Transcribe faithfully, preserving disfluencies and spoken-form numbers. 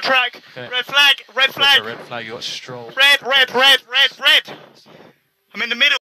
track. Okay. Red flag, red flag. Red flag, you got Stroll. Red, red, red, red, red. I'm in the middle.